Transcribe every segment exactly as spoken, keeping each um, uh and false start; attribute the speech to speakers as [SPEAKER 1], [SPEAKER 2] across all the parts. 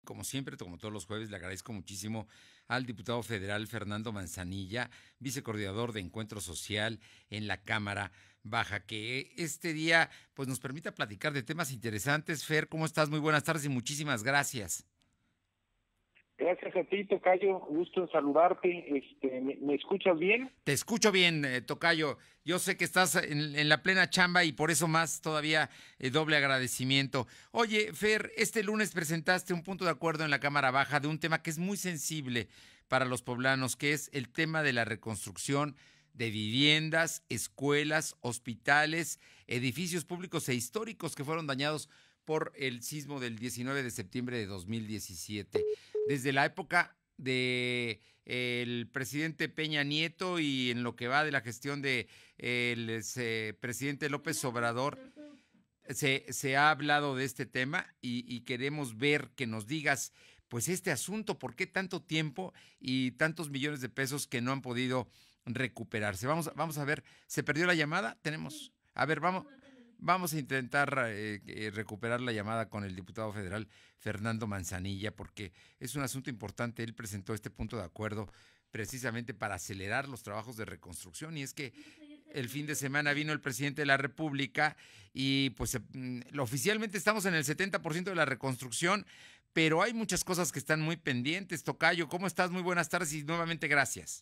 [SPEAKER 1] como siempre, como todos los jueves, le agradezco muchísimo al diputado federal Fernando Manzanilla, vicecoordinador de Encuentro Social en la Cámara Baja, que este día pues nos permita platicar de temas interesantes. Fer, ¿cómo estás? Muy buenas tardes y muchísimas gracias.
[SPEAKER 2] Gracias a ti, Tocayo. Gusto en saludarte. Este, ¿me, me escuchas bien?
[SPEAKER 1] Te escucho bien, eh, Tocayo. Yo sé que estás en, en la plena chamba y por eso más todavía eh, doble agradecimiento. Oye, Fer, este lunes presentaste un punto de acuerdo en la Cámara Baja de un tema que es muy sensible para los poblanos, que es el tema de la reconstrucción de viviendas, escuelas, hospitales, edificios públicos e históricos que fueron dañados por el sismo del diecinueve de septiembre de dos mil diecisiete. Desde la época de el presidente Peña Nieto y en lo que va de la gestión de el ese, presidente López Obrador, se, se ha hablado de este tema y, y queremos ver que nos digas, pues este asunto, ¿por qué tanto tiempo y tantos millones de pesos que no han podido recuperarse? Vamos, vamos a ver, ¿se perdió la llamada? Tenemos, a ver, vamos, vamos a intentar eh, eh, recuperar la llamada con el diputado federal Fernando Manzanilla, porque es un asunto importante. Él presentó este punto de acuerdo precisamente para acelerar los trabajos de reconstrucción, y es que el fin de semana vino el presidente de la República y pues mm, oficialmente estamos en el setenta por ciento de la reconstrucción, pero hay muchas cosas que están muy pendientes. Tocayo, ¿cómo estás? Muy buenas tardes y nuevamente gracias.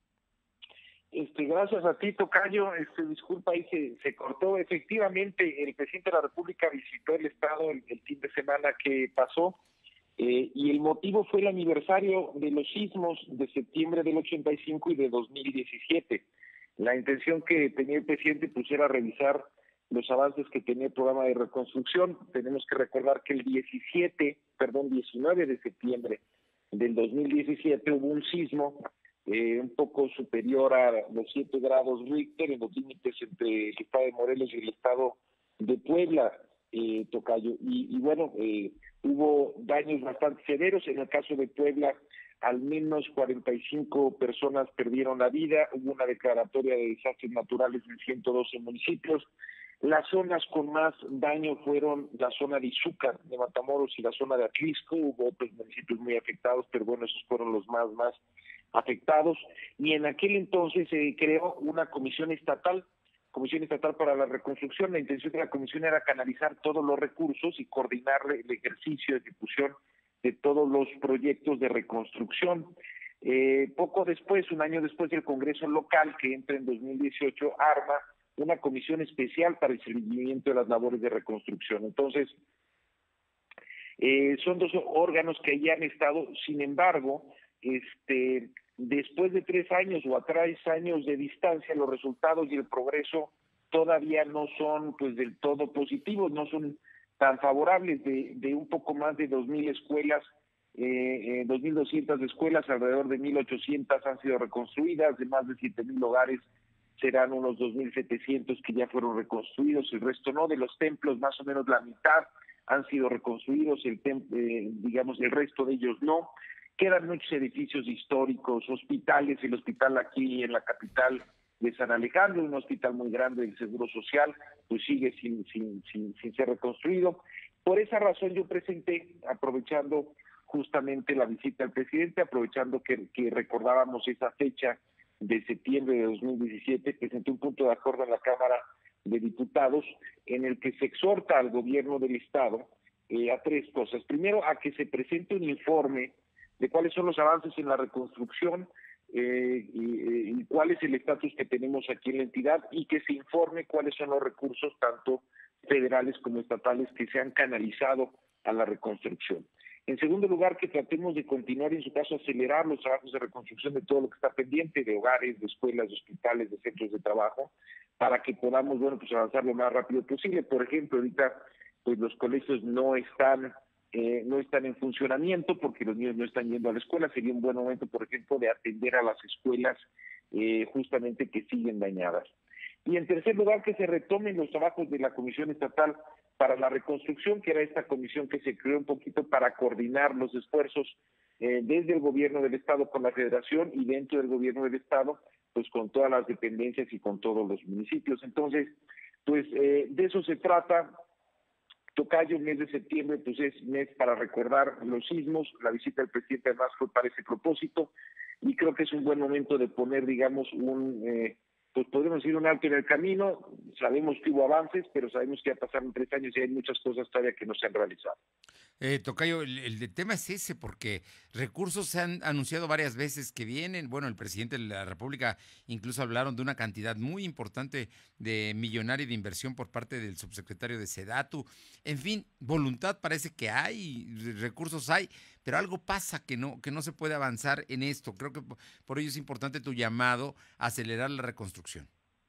[SPEAKER 2] Este, gracias a ti, Tocayo. Este, disculpa, ahí se, se cortó. Efectivamente, el presidente de la República visitó el estado el, el fin de semana que pasó, eh, y el motivo fue el aniversario de los sismos de septiembre del ochenta y cinco y de dos mil diecisiete. La intención que tenía el presidente pues era revisar los avances que tenía el programa de reconstrucción. Tenemos que recordar que el diecisiete, perdón, diecinueve de septiembre del dos mil diecisiete hubo un sismo eh, un poco superior a los siete grados Richter en los límites entre el estado de Morelos y el estado de Puebla, eh, Tocayo. Y, y bueno, eh, hubo daños bastante severos. En el caso de Puebla, al menos cuarenta y cinco personas perdieron la vida. Hubo una declaratoria de desastres naturales en ciento doce municipios. Las zonas con más daño fueron la zona de Izúcar, de Matamoros, y la zona de Atlisco. Hubo otros municipios muy afectados, pero bueno, esos fueron los más, más afectados. Y en aquel entonces se eh, creó una comisión estatal, Comisión Estatal para la Reconstrucción. La intención de la comisión era canalizar todos los recursos y coordinar el ejercicio de ejecución de todos los proyectos de reconstrucción. Eh, poco después, un año después, del Congreso local, que entra en dos mil dieciocho, arma una comisión especial para el seguimiento de las labores de reconstrucción. Entonces, eh, son dos órganos que ya han estado. Sin embargo, este, después de tres años o a tres años de distancia, los resultados y el progreso todavía no son pues del todo positivos, no son tan favorables. De, de un poco más de dos mil escuelas, eh, eh, dos mil doscientas escuelas, alrededor de mil ochocientas han sido reconstruidas. De más de siete mil hogares serán unos dos mil setecientos que ya fueron reconstruidos, el resto no. De los templos, más o menos la mitad han sido reconstruidos, el tem eh, digamos el resto de ellos no. Quedan muchos edificios históricos, hospitales, el hospital aquí en la capital de San Alejandro, un hospital muy grande del Seguro Social, pues sigue sin, sin, sin, sin ser reconstruido. Por esa razón yo presenté, aprovechando justamente la visita del presidente, aprovechando que, que recordábamos esa fecha de septiembre de dos mil diecisiete, presenté un punto de acuerdo en la Cámara de Diputados en el que se exhorta al gobierno del Estado eh, a tres cosas. Primero, a que se presente un informe de cuáles son los avances en la reconstrucción eh, y, y cuál es el estatus que tenemos aquí en la entidad, y que se informe cuáles son los recursos, tanto federales como estatales, que se han canalizado a la reconstrucción. En segundo lugar, que tratemos de continuar, en su caso, acelerar los trabajos de reconstrucción de todo lo que está pendiente, de hogares, de escuelas, de hospitales, de centros de trabajo, para que podamos, bueno, pues avanzar lo más rápido posible. Por ejemplo, ahorita, pues los colegios no están Eh, no están en funcionamiento porque los niños no están yendo a la escuela. Sería un buen momento, por ejemplo, de atender a las escuelas eh, justamente que siguen dañadas. Y en tercer lugar, que se retomen los trabajos de la Comisión Estatal para la Reconstrucción, que era esta comisión que se creó un poquito para coordinar los esfuerzos eh, desde el gobierno del Estado con la Federación, y dentro del gobierno del Estado, pues con todas las dependencias y con todos los municipios. Entonces, pues eh, de eso se trata. Tocayo, mes de septiembre, pues es mes para recordar los sismos. La visita del presidente además fue para ese propósito y creo que es un buen momento de poner, digamos, un, eh, pues podemos decir un alto en el camino. Sabemos que hubo avances, pero sabemos que ya pasaron tres años y hay muchas cosas todavía que no se han realizado.
[SPEAKER 1] Eh, Tocayo, el, el tema es ese, porque recursos se han anunciado varias veces que vienen. Bueno, el presidente de la República incluso hablaron de una cantidad muy importante de millonaria de inversión por parte del subsecretario de Sedatu. En fin, voluntad parece que hay, recursos hay, pero algo pasa que no, que no se puede avanzar en esto. Creo que por, por ello es importante tu llamado a acelerar la reconstrucción.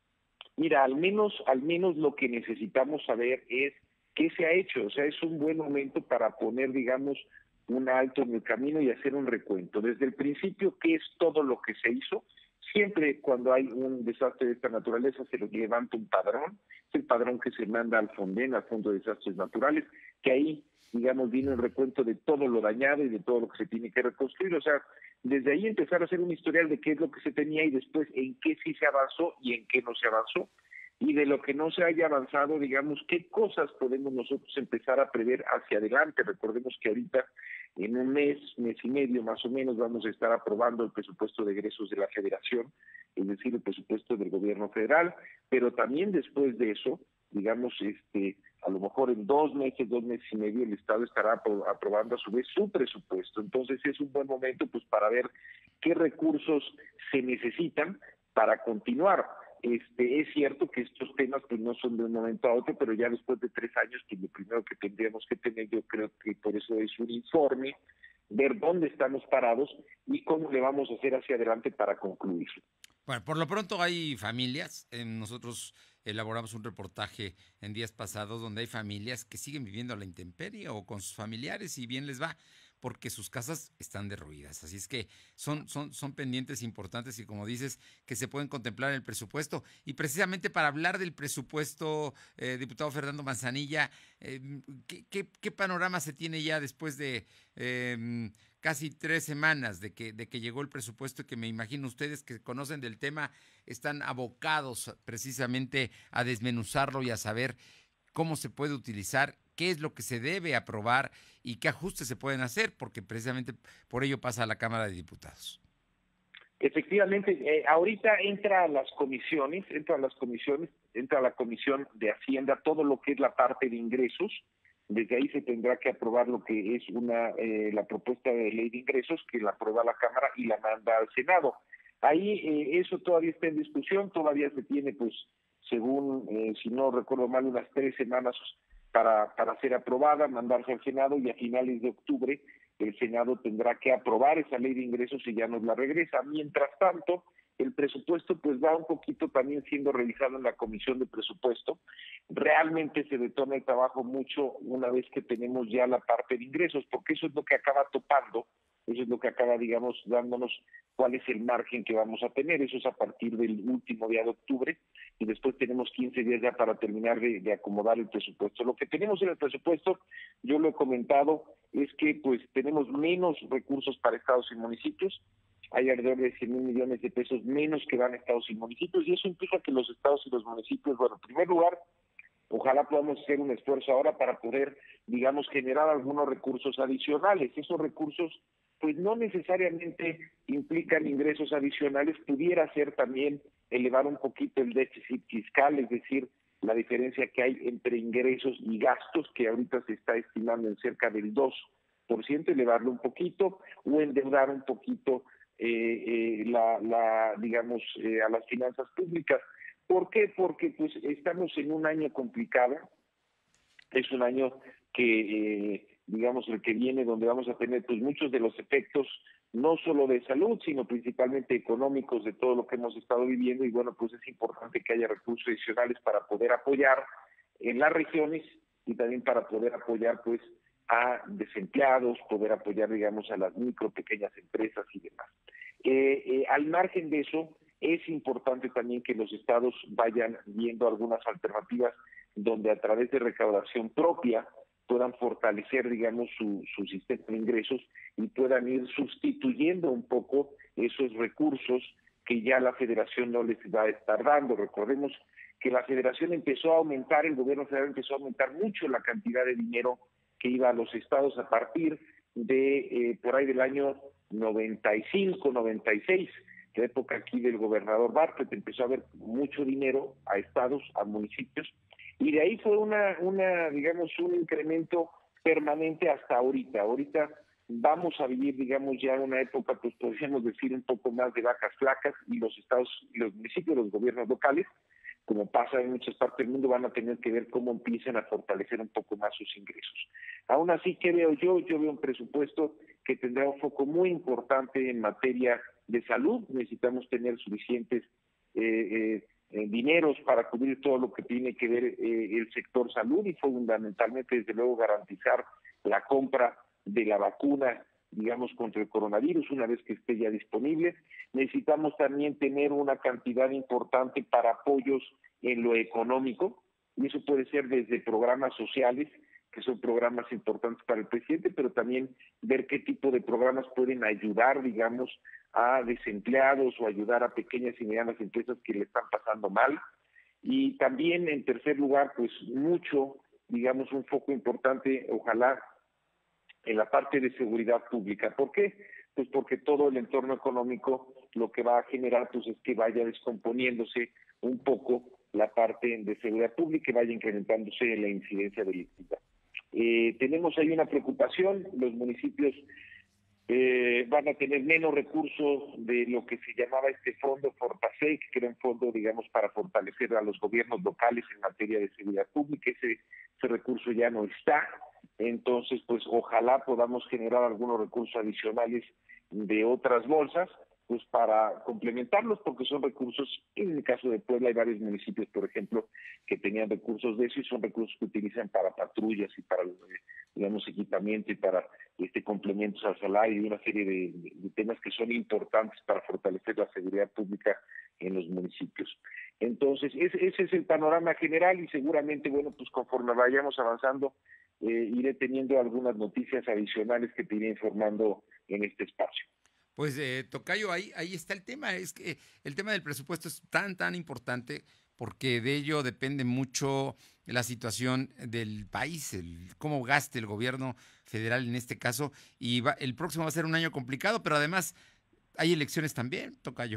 [SPEAKER 2] Mira, al menos, al menos lo que necesitamos saber es qué se ha hecho. O sea, es un buen momento para poner, digamos, un alto en el camino y hacer un recuento. Desde el principio, ¿qué es todo lo que se hizo? Siempre cuando hay un desastre de esta naturaleza se le levanta un padrón, es el padrón que se manda al Fonden, al Fondo de Desastres Naturales, que ahí, digamos, viene el recuento de todo lo dañado y de todo lo que se tiene que reconstruir. O sea, desde ahí empezar a hacer un historial de qué es lo que se tenía y después en qué sí se avanzó y en qué no se avanzó. Y de lo que no se haya avanzado, digamos, qué cosas podemos nosotros empezar a prever hacia adelante. Recordemos que ahorita, en un mes, mes y medio más o menos, vamos a estar aprobando el presupuesto de egresos de la Federación, es decir, el presupuesto del gobierno federal, pero también después de eso, digamos, este, a lo mejor en dos meses, dos meses y medio, el Estado estará aprobando a su vez su presupuesto. Entonces es un buen momento pues para ver qué recursos se necesitan para continuar. Este, es cierto que estos temas pues no son de un momento a otro, pero ya después de tres años, pues lo primero que tendríamos que tener, yo creo que por eso es un informe, ver dónde estamos parados y cómo le vamos a hacer hacia adelante para concluirlo.
[SPEAKER 1] Bueno, por lo pronto hay familias, eh, nosotros elaboramos un reportaje en días pasados donde hay familias que siguen viviendo a la intemperie o con sus familiares y bien les va porque sus casas están derruidas. Así es que son, son, son pendientes importantes y como dices, que se pueden contemplar en el presupuesto. Y precisamente para hablar del presupuesto, eh, diputado Fernando Manzanilla, eh, ¿qué, qué, ¿qué panorama se tiene ya después de eh, casi tres semanas de que, de que llegó el presupuesto y que me imagino ustedes que conocen del tema están abocados precisamente a desmenuzarlo y a saber cómo se puede utilizar, qué es lo que se debe aprobar y qué ajustes se pueden hacer, porque precisamente por ello pasa a la Cámara de Diputados?
[SPEAKER 2] Efectivamente, eh, ahorita entra a las comisiones, entra a las comisiones, entra a la Comisión de Hacienda, todo lo que es la parte de ingresos. Desde ahí se tendrá que aprobar lo que es una eh, la propuesta de ley de ingresos, que la aprueba la Cámara y la manda al Senado. Ahí eh, eso todavía está en discusión, todavía se tiene, pues, según, eh, si no recuerdo mal, unas tres semanas para, para ser aprobada, mandarse al Senado y a finales de octubre el Senado tendrá que aprobar esa ley de ingresos y ya nos la regresa. Mientras tanto, el presupuesto pues va un poquito también siendo revisado en la Comisión de Presupuesto. Realmente se detona el trabajo mucho una vez que tenemos ya la parte de ingresos, porque eso es lo que acaba topando, eso es lo que acaba, digamos, dándonos cuál es el margen que vamos a tener. Eso es a partir del último día de octubre y después tenemos quince días ya para terminar de, de acomodar el presupuesto. Lo que tenemos en el presupuesto, yo lo he comentado, es que pues tenemos menos recursos para estados y municipios. Hay alrededor de cien mil millones de pesos menos que van a estados y municipios, y eso implica que los estados y los municipios, bueno, en primer lugar, ojalá podamos hacer un esfuerzo ahora para poder, digamos, generar algunos recursos adicionales. Esos recursos, pues no necesariamente implican ingresos adicionales, pudiera ser también elevar un poquito el déficit fiscal, es decir, la diferencia que hay entre ingresos y gastos, que ahorita se está estimando en cerca del dos por ciento, elevarlo un poquito, o endeudar un poquito eh, eh, la, la, digamos, eh, a las finanzas públicas. ¿Por qué? Porque pues estamos en un año complicado, es un año que, eh, digamos, el que viene, donde vamos a tener pues muchos de los efectos, no solo de salud, sino principalmente económicos de todo lo que hemos estado viviendo, y bueno, pues es importante que haya recursos adicionales para poder apoyar en las regiones y también para poder apoyar pues a desempleados, poder apoyar, digamos, a las micro, pequeñas empresas y demás. Eh, eh, al margen de eso, es importante también que los estados vayan viendo algunas alternativas donde a través de recaudación propia puedan fortalecer, digamos, su, su sistema de ingresos y puedan ir sustituyendo un poco esos recursos que ya la federación no les va a estar dando. Recordemos que la federación empezó a aumentar, el gobierno federal empezó a aumentar mucho la cantidad de dinero que iba a los estados a partir de eh, por ahí del año noventa y cinco, noventa y seis, la época aquí del gobernador Bartlett, empezó a haber mucho dinero a estados, a municipios, y de ahí fue una, una digamos, un incremento permanente hasta ahorita. Ahorita vamos a vivir, digamos, ya una época, pues podríamos decir, un poco más de vacas flacas, y los estados, los municipios, los gobiernos locales, como pasa en muchas partes del mundo, van a tener que ver cómo empiezan a fortalecer un poco más sus ingresos. Aún así, ¿qué veo yo? Yo veo un presupuesto que tendrá un foco muy importante en materia de salud. Necesitamos tener suficientes eh, eh, eh, dineros para cubrir todo lo que tiene que ver eh, el sector salud, y fundamentalmente, desde luego, garantizar la compra de la vacuna, digamos, contra el coronavirus, una vez que esté ya disponible. Necesitamos también tener una cantidad importante para apoyos en lo económico, y eso puede ser desde programas sociales, que son programas importantes para el presidente, pero también ver qué tipo de programas pueden ayudar, digamos, a desempleados o ayudar a pequeñas y medianas empresas que le están pasando mal. Y también, en tercer lugar, pues mucho, digamos, un foco importante, ojalá, en la parte de seguridad pública. ¿Por qué? Pues porque todo el entorno económico lo que va a generar pues es que vaya descomponiéndose un poco la parte de seguridad pública y vaya incrementándose la incidencia delictiva. Eh, tenemos ahí una preocupación, los municipios eh, van a tener menos recursos de lo que se llamaba este fondo Fortasec, que era un fondo, digamos, para fortalecer a los gobiernos locales en materia de seguridad pública. Ese, ese recurso ya no está. Entonces, pues ojalá podamos generar algunos recursos adicionales de otras bolsas, pues para complementarlos, porque son recursos, en el caso de Puebla hay varios municipios, por ejemplo, que tenían recursos de eso, y son recursos que utilizan para patrullas y para, digamos, equipamiento y para este complementos al salario y una serie de, de temas que son importantes para fortalecer la seguridad pública en los municipios. Entonces, ese, ese es el panorama general, y seguramente, bueno, pues conforme vayamos avanzando, eh, iré teniendo algunas noticias adicionales que te iré informando en este espacio.
[SPEAKER 1] Pues, eh, tocayo, ahí, ahí está el tema. Es que el tema del presupuesto es tan, tan importante, porque de ello depende mucho la situación del país, el cómo gaste el gobierno federal en este caso. Y va, el próximo va a ser un año complicado, pero además hay elecciones también, tocayo.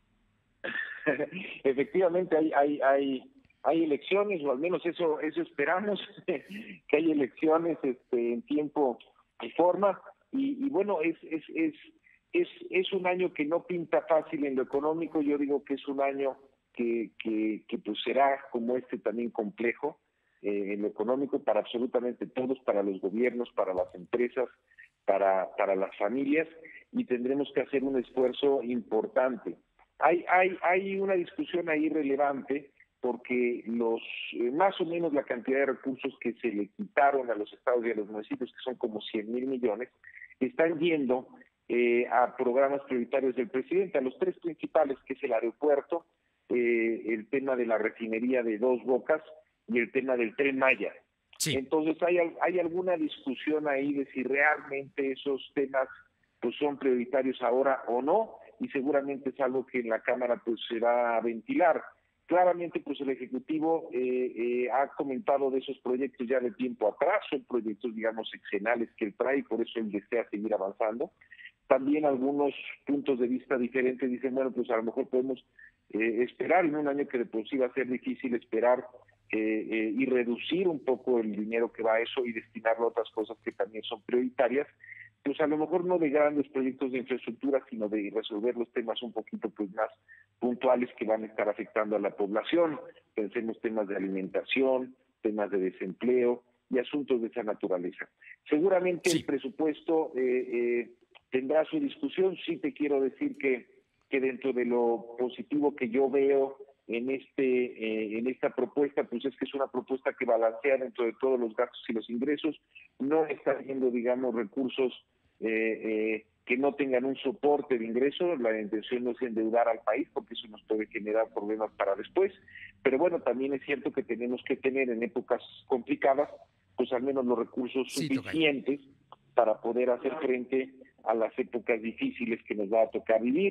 [SPEAKER 2] Efectivamente, hay, hay, hay, hay elecciones, o al menos eso, eso esperamos, que hay elecciones este, en tiempo y forma. Y, y bueno, es, es, es Es, es un año que no pinta fácil en lo económico. Yo digo que es un año que, que, que pues será como este también complejo eh, en lo económico para absolutamente todos, para los gobiernos, para las empresas, para, para las familias, y tendremos que hacer un esfuerzo importante. Hay, hay, hay una discusión ahí relevante, porque los eh, más o menos la cantidad de recursos que se le quitaron a los estados y a los municipios, que son como cien mil millones, están yendo Eh, a programas prioritarios del presidente, a los tres principales, que es el aeropuerto, eh, el tema de la refinería de Dos Bocas y el tema del Tren Maya.
[SPEAKER 1] Sí.
[SPEAKER 2] Entonces hay, hay alguna discusión ahí de si realmente esos temas pues son prioritarios ahora o no, y seguramente es algo que en la Cámara pues se va a ventilar. Claramente pues el Ejecutivo eh, eh, ha comentado de esos proyectos ya de tiempo atrás, son proyectos digamos exenales que él trae, y por eso él desea seguir avanzando. También algunos puntos de vista diferentes dicen, bueno, pues a lo mejor podemos eh, esperar en un año que de por sí va a ser difícil esperar eh, eh, y reducir un poco el dinero que va a eso y destinarlo a otras cosas que también son prioritarias, pues a lo mejor no de grandes proyectos de infraestructura, sino de resolver los temas un poquito pues más puntuales que van a estar afectando a la población. Pensemos temas de alimentación, temas de desempleo y asuntos de esa naturaleza. Seguramente sí. El presupuesto eh, eh, tendrá su discusión. Sí te quiero decir que, que dentro de lo positivo que yo veo en este eh, en esta propuesta, pues es que es una propuesta que balancea dentro de todos los gastos y los ingresos, no está viendo, digamos, recursos eh, eh, que no tengan un soporte de ingreso. La intención no es endeudar al país, porque eso nos puede generar problemas para después, pero bueno, también es cierto que tenemos que tener en épocas complicadas, pues al menos los recursos
[SPEAKER 1] sí,
[SPEAKER 2] suficientes toca. Para poder hacer frente a las épocas difíciles que nos va a tocar vivir.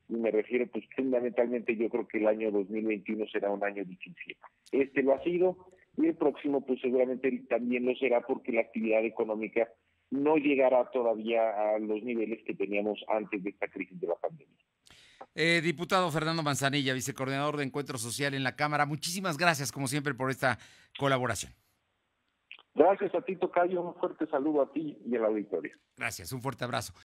[SPEAKER 2] y me refiero pues fundamentalmente yo creo que el año dos mil veintiuno será un año difícil. Este lo ha sido y el próximo pues seguramente también lo será porque la actividad económica no llegará todavía a los niveles que teníamos antes de esta crisis de la pandemia.
[SPEAKER 1] Eh, diputado Fernando Manzanilla, vicecoordinador de Encuentro Social en la Cámara, muchísimas gracias como siempre por esta colaboración.
[SPEAKER 2] Gracias a ti, tocayo, un fuerte saludo a ti y al auditorio.
[SPEAKER 1] Gracias, un fuerte abrazo.